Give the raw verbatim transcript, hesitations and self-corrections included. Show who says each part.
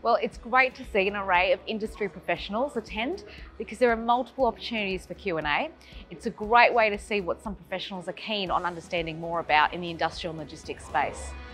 Speaker 1: Well, it's great to see an array of industry professionals attend because there are multiple opportunities for Q and A. It's a great way to see what some professionals are keen on understanding more about in the industrial and logistics space.